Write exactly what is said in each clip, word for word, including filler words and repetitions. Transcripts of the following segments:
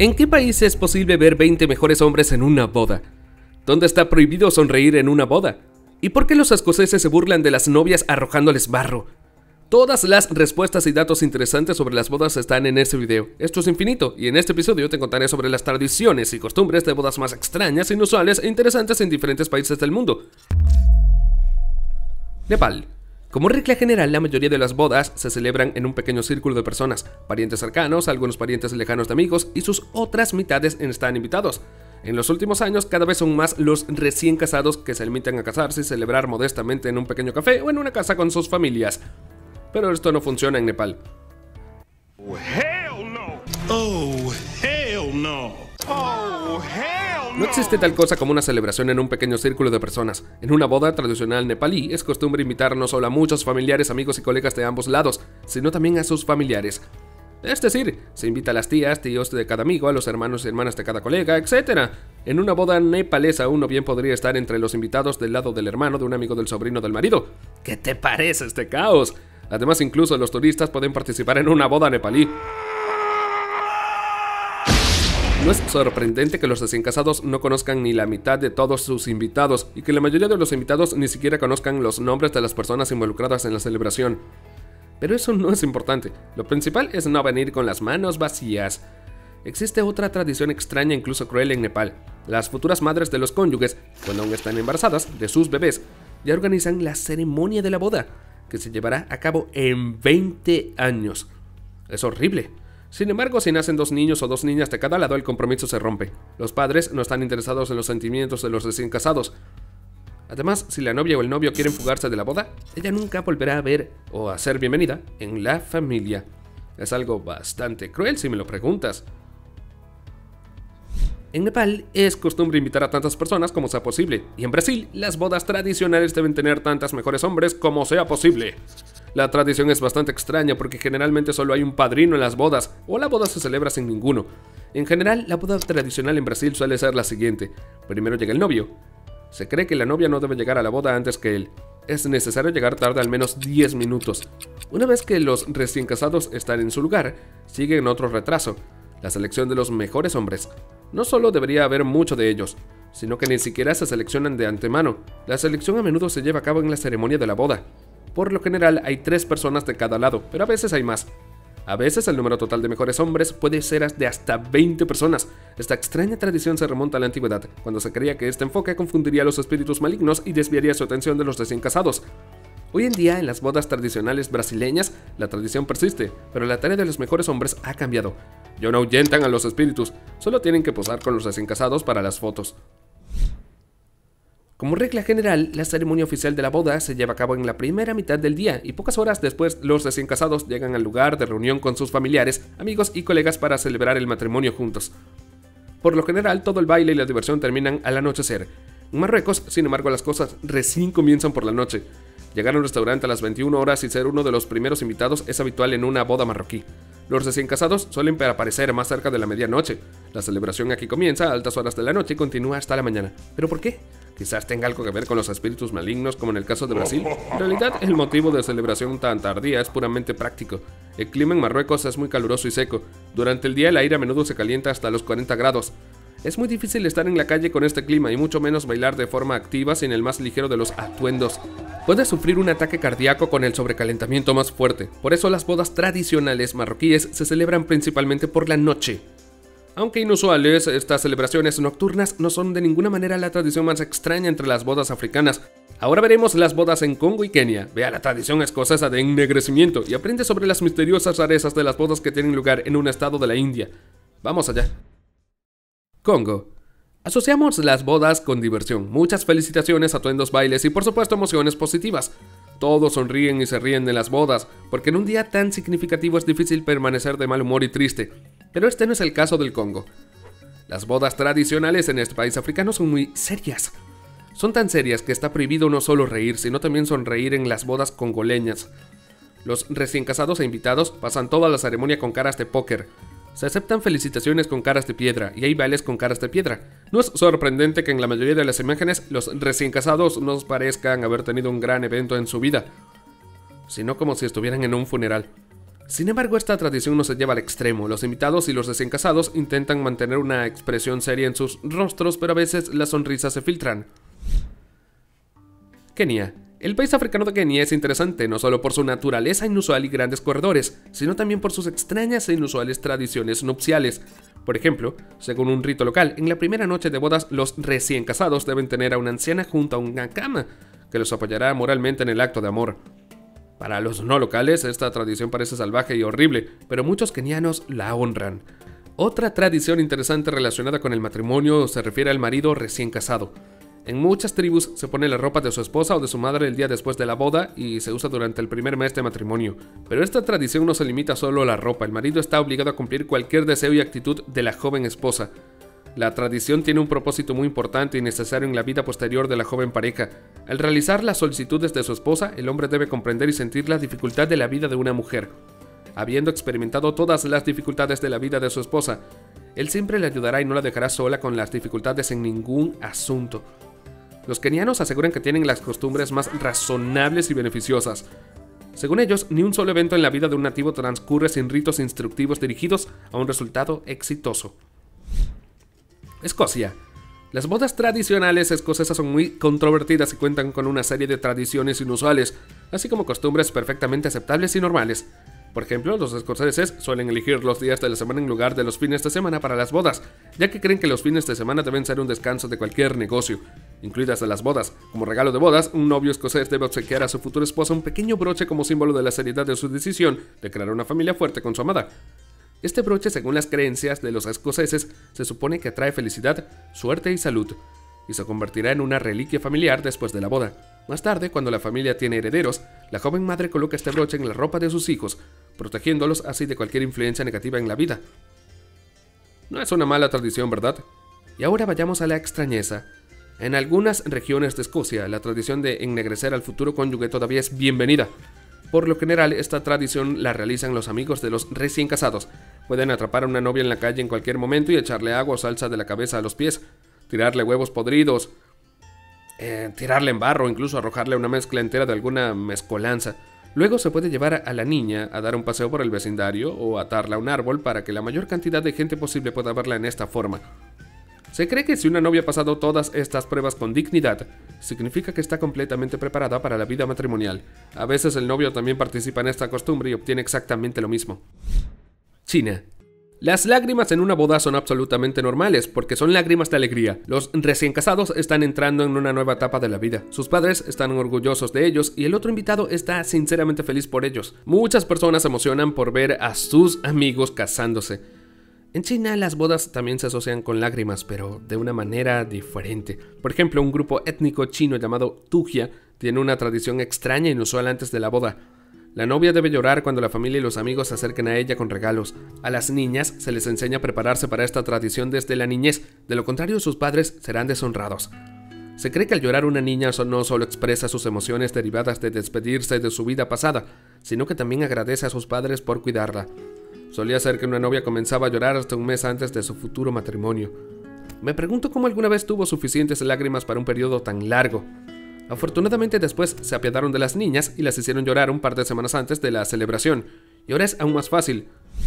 ¿En qué país es posible ver veinte mejores hombres en una boda? ¿Dónde está prohibido sonreír en una boda? ¿Y por qué los escoceses se burlan de las novias arrojándoles barro? Todas las respuestas y datos interesantes sobre las bodas están en este video. Esto es infinito, y en este episodio te contaré sobre las tradiciones y costumbres de bodas más extrañas, inusuales e interesantes en diferentes países del mundo. Nepal. Como regla general, la mayoría de las bodas se celebran en un pequeño círculo de personas, parientes cercanos, algunos parientes lejanos de amigos y sus otras mitades están invitados. En los últimos años, cada vez son más los recién casados que se limitan a casarse y celebrar modestamente en un pequeño café o en una casa con sus familias. Pero esto no funciona en Nepal. Oh, hell no. Oh, hell no. Oh, hell no. No existe tal cosa como una celebración en un pequeño círculo de personas. En una boda tradicional nepalí es costumbre invitar no solo a muchos familiares, amigos y colegas de ambos lados, sino también a sus familiares. Es decir, se invita a las tías, tíos de cada amigo, a los hermanos y hermanas de cada colega, etcétera. En una boda nepalesa uno bien podría estar entre los invitados del lado del hermano, de un amigo, del sobrino, del marido. ¿Qué te parece este caos? Además, incluso los turistas pueden participar en una boda nepalí. No es sorprendente que los recién casados no conozcan ni la mitad de todos sus invitados y que la mayoría de los invitados ni siquiera conozcan los nombres de las personas involucradas en la celebración. Pero eso no es importante. Lo principal es no venir con las manos vacías. Existe otra tradición extraña, incluso cruel, en Nepal. Las futuras madres de los cónyuges, cuando aún están embarazadas de sus bebés, ya organizan la ceremonia de la boda, que se llevará a cabo en veinte años. Es horrible. Sin embargo, si nacen dos niños o dos niñas de cada lado, el compromiso se rompe. Los padres no están interesados en los sentimientos de los recién casados. Además, si la novia o el novio quieren fugarse de la boda, ella nunca volverá a ver o a ser bienvenida en la familia. Es algo bastante cruel si me lo preguntas. En Nepal es costumbre invitar a tantas personas como sea posible, y en Brasil las bodas tradicionales deben tener tantos mejores hombres como sea posible. La tradición es bastante extraña porque generalmente solo hay un padrino en las bodas, o la boda se celebra sin ninguno. En general, la boda tradicional en Brasil suele ser la siguiente. Primero llega el novio. Se cree que la novia no debe llegar a la boda antes que él. Es necesario llegar tarde al menos diez minutos. Una vez que los recién casados están en su lugar, siguen otro retraso: la selección de los mejores hombres. No solo debería haber mucho de ellos, sino que ni siquiera se seleccionan de antemano. La selección a menudo se lleva a cabo en la ceremonia de la boda. Por lo general hay tres personas de cada lado, pero a veces hay más. A veces el número total de mejores hombres puede ser de hasta veinte personas. Esta extraña tradición se remonta a la antigüedad, cuando se creía que este enfoque confundiría a los espíritus malignos y desviaría su atención de los recién casados. Hoy en día, en las bodas tradicionales brasileñas, la tradición persiste, pero la tarea de los mejores hombres ha cambiado. Ya no ahuyentan a los espíritus, solo tienen que posar con los recién casados para las fotos. Como regla general, la ceremonia oficial de la boda se lleva a cabo en la primera mitad del día y pocas horas después los recién casados llegan al lugar de reunión con sus familiares, amigos y colegas para celebrar el matrimonio juntos. Por lo general, todo el baile y la diversión terminan al anochecer. En Marruecos, sin embargo, las cosas recién comienzan por la noche. Llegar a un restaurante a las veintiuna horas y ser uno de los primeros invitados es habitual en una boda marroquí. Los recién casados suelen aparecer más cerca de la medianoche. La celebración aquí comienza a altas horas de la noche y continúa hasta la mañana. ¿Pero por qué? Quizás tenga algo que ver con los espíritus malignos, como en el caso de Brasil. En realidad, el motivo de celebración tan tardía es puramente práctico. El clima en Marruecos es muy caluroso y seco. Durante el día el aire a menudo se calienta hasta los cuarenta grados. Es muy difícil estar en la calle con este clima y mucho menos bailar de forma activa sin el más ligero de los atuendos. Puedes sufrir un ataque cardíaco con el sobrecalentamiento más fuerte. Por eso las bodas tradicionales marroquíes se celebran principalmente por la noche. Aunque inusuales, estas celebraciones nocturnas no son de ninguna manera la tradición más extraña entre las bodas africanas. Ahora veremos las bodas en Congo y Kenia. Vea la tradición escocesa de ennegrecimiento y aprende sobre las misteriosas rarezas de las bodas que tienen lugar en un estado de la India. Vamos allá. Congo. Asociamos las bodas con diversión, muchas felicitaciones, atuendos, bailes y por supuesto emociones positivas. Todos sonríen y se ríen de las bodas, porque en un día tan significativo es difícil permanecer de mal humor y triste. Pero este no es el caso del Congo. Las bodas tradicionales en este país africano son muy serias. Son tan serias que está prohibido no solo reír, sino también sonreír en las bodas congoleñas. Los recién casados e invitados pasan toda la ceremonia con caras de póker. Se aceptan felicitaciones con caras de piedra y hay bailes con caras de piedra. No es sorprendente que en la mayoría de las imágenes los recién casados nos parezcan haber tenido un gran evento en su vida, sino como si estuvieran en un funeral. Sin embargo, esta tradición no se lleva al extremo. Los invitados y los recién casados intentan mantener una expresión seria en sus rostros, pero a veces las sonrisas se filtran. Kenia. El país africano de Kenia es interesante no solo por su naturaleza inusual y grandes corredores, sino también por sus extrañas e inusuales tradiciones nupciales. Por ejemplo, según un rito local, en la primera noche de bodas los recién casados deben tener a una anciana junto a una cama, que los apoyará moralmente en el acto de amor. Para los no locales, esta tradición parece salvaje y horrible, pero muchos kenianos la honran. Otra tradición interesante relacionada con el matrimonio se refiere al marido recién casado. En muchas tribus se pone la ropa de su esposa o de su madre el día después de la boda y se usa durante el primer mes de matrimonio. Pero esta tradición no se limita solo a la ropa, el marido está obligado a cumplir cualquier deseo y actitud de la joven esposa. La tradición tiene un propósito muy importante y necesario en la vida posterior de la joven pareja. Al realizar las solicitudes de su esposa, el hombre debe comprender y sentir la dificultad de la vida de una mujer. Habiendo experimentado todas las dificultades de la vida de su esposa, él siempre le ayudará y no la dejará sola con las dificultades en ningún asunto. Los kenianos aseguran que tienen las costumbres más razonables y beneficiosas. Según ellos, ni un solo evento en la vida de un nativo transcurre sin ritos instructivos dirigidos a un resultado exitoso. Escocia. Las bodas tradicionales escocesas son muy controvertidas y cuentan con una serie de tradiciones inusuales, así como costumbres perfectamente aceptables y normales. Por ejemplo, los escoceses suelen elegir los días de la semana en lugar de los fines de semana para las bodas, ya que creen que los fines de semana deben ser un descanso de cualquier negocio, incluidas las bodas. Como regalo de bodas, un novio escocés debe obsequiar a su futura esposa un pequeño broche como símbolo de la seriedad de su decisión de crear una familia fuerte con su amada. Este broche, según las creencias de los escoceses, se supone que atrae felicidad, suerte y salud, y se convertirá en una reliquia familiar después de la boda. Más tarde, cuando la familia tiene herederos, la joven madre coloca este broche en la ropa de sus hijos, protegiéndolos así de cualquier influencia negativa en la vida. No es una mala tradición, ¿verdad? Y ahora vayamos a la extrañeza. En algunas regiones de Escocia, la tradición de ennegrecer al futuro cónyuge todavía es bienvenida. Por lo general, esta tradición la realizan los amigos de los recién casados. Pueden atrapar a una novia en la calle en cualquier momento y echarle agua o salsa de la cabeza a los pies, tirarle huevos podridos, eh, tirarle en barro o incluso arrojarle una mezcla entera de alguna mezcolanza. Luego se puede llevar a la niña a dar un paseo por el vecindario o atarla a un árbol para que la mayor cantidad de gente posible pueda verla en esta forma. Se cree que si una novia ha pasado todas estas pruebas con dignidad, significa que está completamente preparada para la vida matrimonial. A veces el novio también participa en esta costumbre y obtiene exactamente lo mismo. China. Las lágrimas en una boda son absolutamente normales porque son lágrimas de alegría. Los recién casados están entrando en una nueva etapa de la vida. Sus padres están orgullosos de ellos y el otro invitado está sinceramente feliz por ellos. Muchas personas se emocionan por ver a sus amigos casándose. En China las bodas también se asocian con lágrimas, pero de una manera diferente. Por ejemplo, un grupo étnico chino llamado Tujia tiene una tradición extraña e inusual antes de la boda. La novia debe llorar cuando la familia y los amigos se acerquen a ella con regalos. A las niñas se les enseña a prepararse para esta tradición desde la niñez, de lo contrario sus padres serán deshonrados. Se cree que al llorar una niña no solo expresa sus emociones derivadas de despedirse de su vida pasada, sino que también agradece a sus padres por cuidarla. Solía ser que una novia comenzaba a llorar hasta un mes antes de su futuro matrimonio. Me pregunto cómo alguna vez tuvo suficientes lágrimas para un periodo tan largo. Afortunadamente después se apiadaron de las niñas y las hicieron llorar un par de semanas antes de la celebración, y ahora es aún más fácil.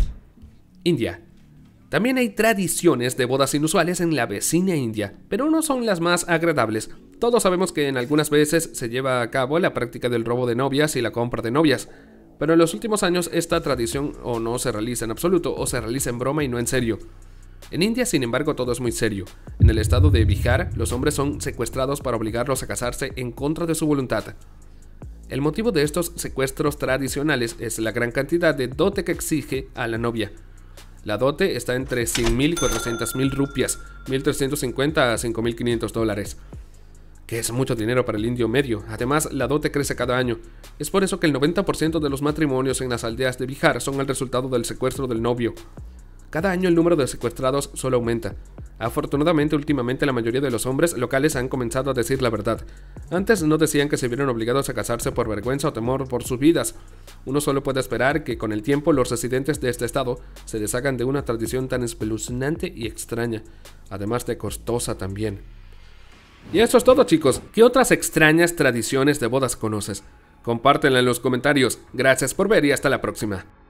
India. También hay tradiciones de bodas inusuales en la vecina India, pero no son las más agradables. Todos sabemos que en algunas veces se lleva a cabo la práctica del robo de novias y la compra de novias. Pero en los últimos años esta tradición o no se realiza en absoluto o se realiza en broma y no en serio. En India, sin embargo, todo es muy serio. En el estado de Bihar, los hombres son secuestrados para obligarlos a casarse en contra de su voluntad. El motivo de estos secuestros tradicionales es la gran cantidad de dote que exige a la novia. La dote está entre cien mil y cuatrocientas mil rupias, mil trescientos cincuenta a cinco mil quinientos dólares. Que es mucho dinero para el indio medio. Además, la dote crece cada año. Es por eso que el noventa por ciento de los matrimonios en las aldeas de Bihar son el resultado del secuestro del novio. Cada año el número de secuestrados solo aumenta. Afortunadamente, últimamente la mayoría de los hombres locales han comenzado a decir la verdad. Antes no decían que se vieron obligados a casarse por vergüenza o temor por sus vidas. Uno solo puede esperar que con el tiempo los residentes de este estado se deshagan de una tradición tan espeluznante y extraña, además de costosa también. Y eso es todo, chicos. ¿Qué otras extrañas tradiciones de bodas conoces? Compártenla en los comentarios. Gracias por ver y hasta la próxima.